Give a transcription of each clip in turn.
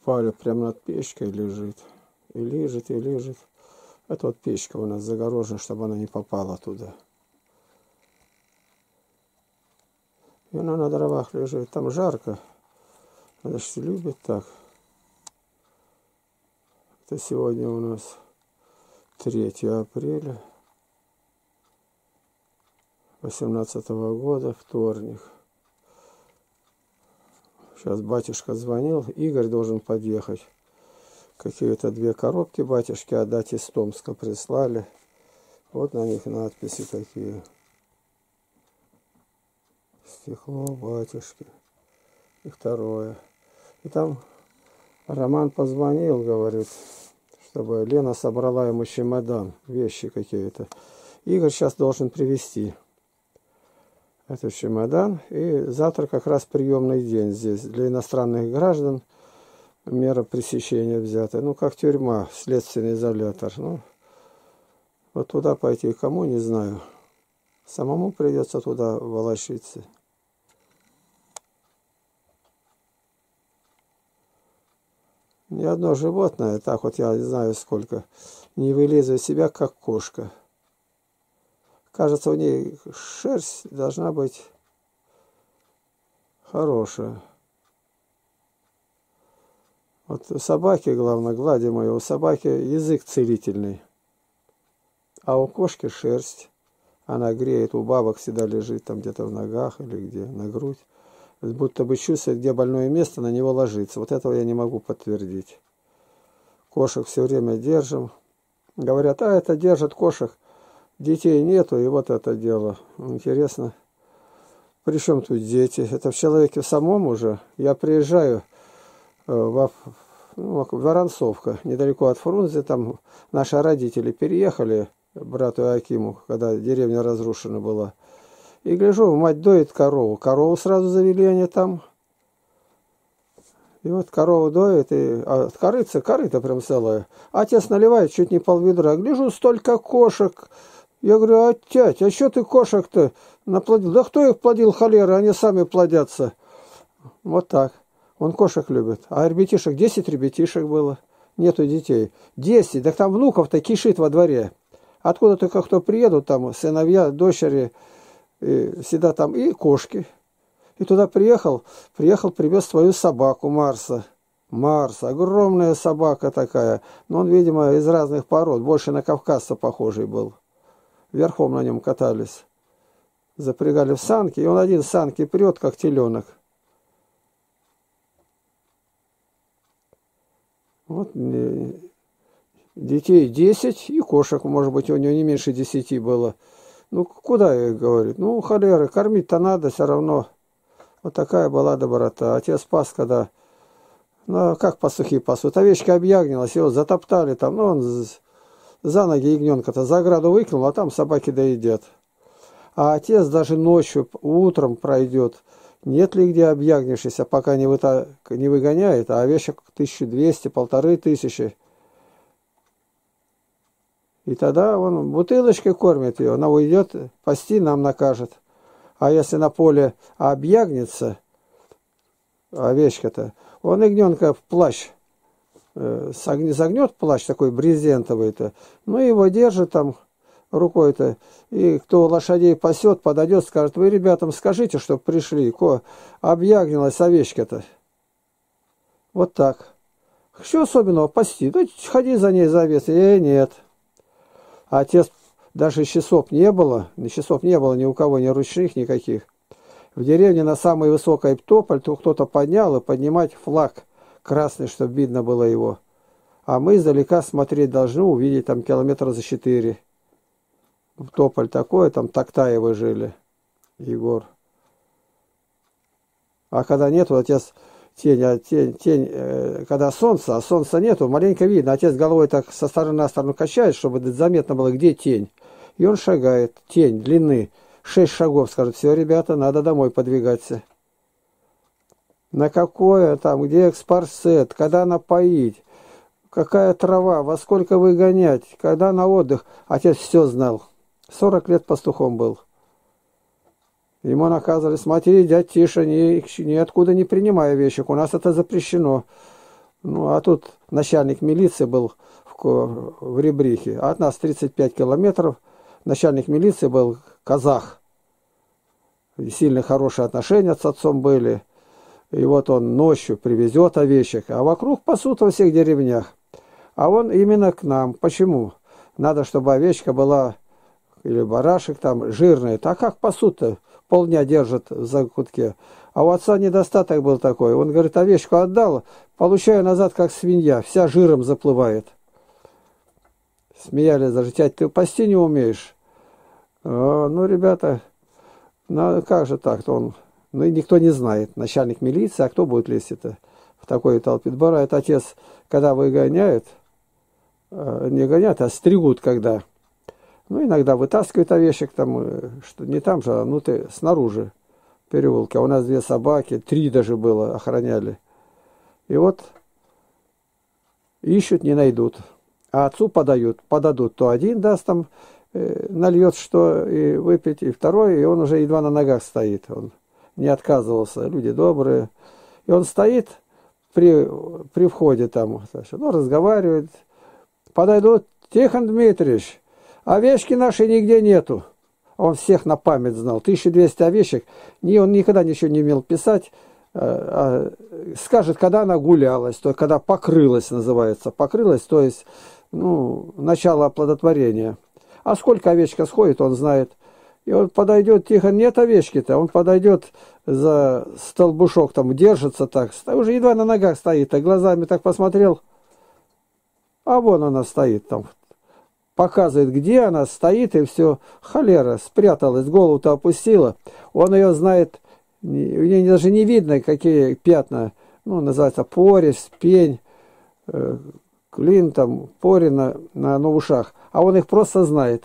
Паля прямо над печкой лежит. И лежит, и лежит. Это вот печка у нас загорожена, чтобы она не попала туда. И она на дровах лежит. Там жарко. Она же любит так. Это сегодня у нас 3 апреля 2018 года, вторник. Сейчас батюшка звонил, Игорь должен подъехать. Какие-то 2 коробки батюшки отдать из Томска прислали. Вот на них надписи такие. Стекло батюшки. И 2. И там Роман позвонил, говорит, чтобы Лена собрала ему чемодан, вещи какие-то. Игорь сейчас должен привезти этот чемодан. И завтра как раз приемный день здесь для иностранных граждан. Мера пресечения взята. Ну, как тюрьма, следственный изолятор. Ну, вот туда пойти кому, не знаю. Самому придется туда волочиться. Ни одно животное, так вот я не знаю сколько, не вылезает из себя, как кошка. Кажется, у ней шерсть должна быть хорошая. Вот у собаки, главное, гладим ее, у собаки язык целительный. А у кошки шерсть. Она греет, у бабок всегда лежит там где-то в ногах или где, на грудь. Будто бы чувствует, где больное место, на него ложится. Вот этого я не могу подтвердить. Кошек все время держим. Говорят, это держат кошек. Детей нету, и вот это дело. Интересно. Причем тут дети? Это в человеке самом уже. Я приезжаю Воронцовка, недалеко от Фрунзе. Там наши родители переехали, брату Акиму, когда деревня разрушена была. И гляжу, мать доит корову. Корову сразу завели они там. И вот корову доит, и корыто прям целое. Отец наливает чуть не пол-ведра. Гляжу, столько кошек. Я говорю, а тять, а что ты кошек-то наплодил? Да кто их плодил, холера, они сами плодятся. Вот так. Он кошек любит. А ребятишек, 10 ребятишек было. Нету детей. 10, так там внуков-то кишит во дворе. Откуда только кто приедут, там сыновья, дочери, и всегда там и кошки. И туда приехал, привез свою собаку Марса. Марс, огромная собака такая. Но он, видимо, из разных пород, больше на кавказца похожий был. Верхом на нем катались. Запрягали в санки, и он один в санки прет, как теленок. Вот детей 10 и кошек, может быть, у него не меньше 10 было. Ну, куда, я говорит? Ну, холеры, кормить-то надо все равно. Вот такая была доброта. Отец пас, когда... Ну, как пастухи пасут? Овечка объягнилась, его затоптали там. Ну, он за ноги ягненка-то за ограду выкинул, а там собаки доедят. А отец даже ночью, утром пройдет. Нет ли где объягнившийся, пока не выгоняет, а овечек 1200, 1500. И тогда он бутылочкой кормит ее, она уйдет, пасти нам накажет. А если на поле объягнется овечка-то, он ягненка в плащ загнет, плащ такой брезентовый-то, ну его держит там рукой-то, и кто лошадей пасет, подойдет, скажет, вы ребятам скажите, чтоб пришли, объягнилась овечка-то. Вот так. Что особенного пасти? Да ходи за ней за овец. Нет. А отец, даже часов не было ни у кого, ни ручных никаких. В деревне на самой высокой тополь то кто-то поднял, и поднимать флаг красный, чтобы видно было его. А мы издалека смотреть должны, увидеть там километра за 4. Тополь такой, там Тактаевы жили, Егор. А когда нету, отец тень, когда солнце, а солнца нету, маленько видно. Отец головой так со стороны на сторону качает, чтобы заметно было, где тень. И он шагает, тень длины, 6 шагов, скажет, все, ребята, надо домой подвигаться. На какое там, где экспарсет, когда напоить, какая трава, во сколько выгонять, когда на отдых. Отец все знал. 40 лет пастухом был. Ему наказывали, смотри, дядь Тиша, ниоткуда не принимай овечек, у нас это запрещено. Ну, а тут начальник милиции был в Ребрихе. От нас 35 километров. Начальник милиции был казах. И сильно хорошие отношения с отцом были. И вот он ночью привезет овечек, а вокруг пасут во всех деревнях. А он именно к нам. Почему? Надо, чтобы овечка была, или барашек там, жирный. А как пасут-то? Полдня держат в закутке. А у отца недостаток был такой. Он говорит, овечку отдал, получаю назад, как свинья. Вся жиром заплывает. Смеялись даже, тядь, ты пасти не умеешь? Ну, ребята, ну, как же так-то он... Ну, и никто не знает. Начальник милиции, а кто будет лезть-то в такой толпе двора? Это отец, когда выгоняют, не гонят, а стригут, когда. Ну, иногда вытаскивают овечек там, что не там же, а ну ты снаружи переулки. А у нас 2 собаки, 3 даже было, охраняли. И вот ищут, не найдут. А отцу подадут. То один даст там, нальет что и выпить, и второй, и он уже едва на ногах стоит. Он не отказывался, люди добрые. И он стоит при входе там, ну, разговаривает. Подойдут, Тихон Дмитриевич, овечки нашей нигде нету. Он всех на память знал. 1200 овечек. Он никогда ничего не умел писать. Скажет, когда она гулялась, то когда покрылась, называется. Покрылась, то есть, ну, начало оплодотворения. А сколько овечка сходит, он знает. И он подойдет, тихо, нет овечки-то. Он подойдет за столбушок, там держится так. Уже едва на ногах стоит, а глазами так посмотрел. А вон она стоит там. Показывает, где она стоит, и все. Холера, спряталась, голову-то опустила. Он ее знает, у нее даже не видно, какие пятна. Ну, называется порез, пень, клин, там, пори на ушах. А он их просто знает.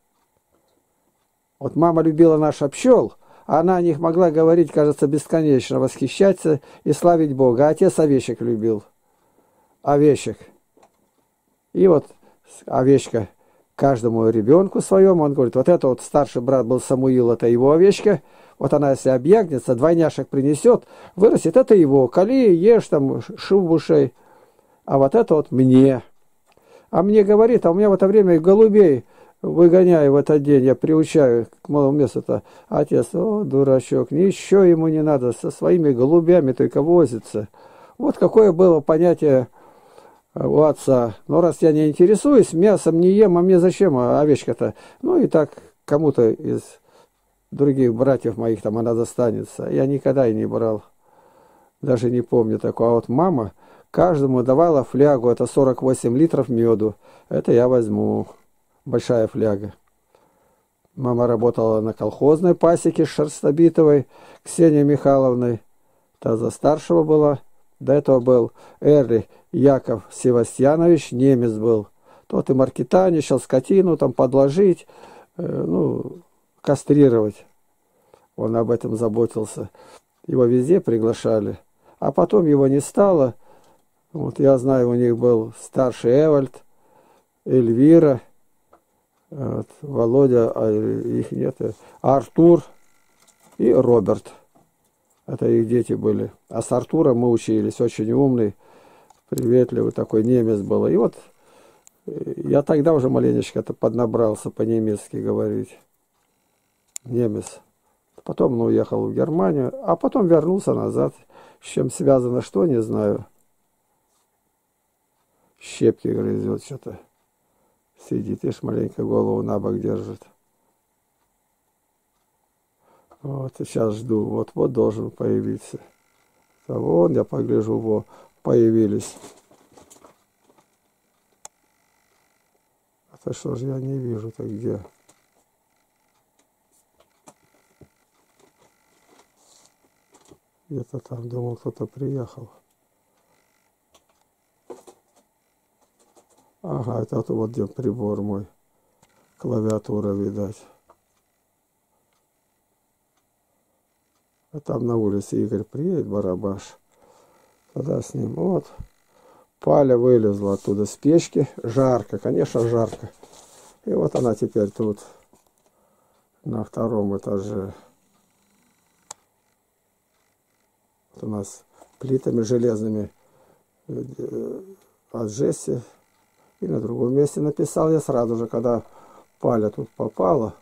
Вот мама любила наших пчел, а она о них могла говорить, кажется, бесконечно, восхищаться и славить Бога. А отец овечек любил. Овечек. И вот овечка каждому ребенку своему, он говорит, вот это вот старший брат был Самуил, это его овечка, вот она если объягнется, двойняшек принесет, вырастет, это его, кали, ешь там, шубушей, а вот это вот мне. А мне говорит, а у меня в это время голубей выгоняю в этот день, я приучаю к малому месту-то. Отец, о, дурачок, ничего ему не надо, со своими голубями только возится. Вот какое было понятие у отца. Но раз я не интересуюсь, мясом не ем, а мне зачем овечка-то? Ну и так кому-то из других братьев моих там она достанется. Я никогда и не брал. Даже не помню такого. А вот мама каждому давала флягу, это 48 литров меду. Это я возьму. Большая фляга. Мама работала на колхозной пасеке с Шерстобитовой, Ксенией Михайловной. Та за старшего была. До этого был Эрли Яков Севастьянович, немец был. Тот и маркетаничал, скотину там подложить, ну, кастрировать. Он об этом заботился. Его везде приглашали. А потом его не стало. Вот я знаю, у них был старший Эвальд, Эльвира, вот, Володя, а их нет, Артур и Роберт. Это их дети были. А с Артуром мы учились. Очень умный, приветливый такой немец был. И вот я тогда уже маленечко-то поднабрался по-немецки говорить. Немец. Потом уехал в Германию, а потом вернулся назад. С чем связано, что, не знаю. Щепки грызет что-то. Сидит, ишь, маленько голову на бок держит. Вот, сейчас жду. Вот-вот должен появиться. А вон, я погляжу, появились. Это что же я не вижу-то где? Где-то там, думал, кто-то приехал. Ага, это вот где прибор мой. Клавиатура, видать. А там на улице Игорь приедет, Барабаш. Тогда с ним, вот. Паля вылезла оттуда с печки. Жарко, конечно, жарко. И вот она теперь тут, на 2-м этаже. Вот у нас плитами железными от Джесси. И на другом месте написал я сразу же, когда Паля тут попала.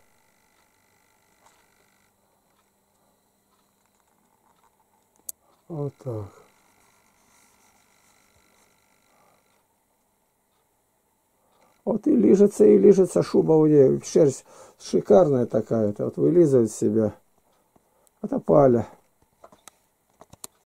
Вот так. Вот и лижется шуба у нее. Шерсть шикарная такая. Вот вылизывает себя. Это Паля.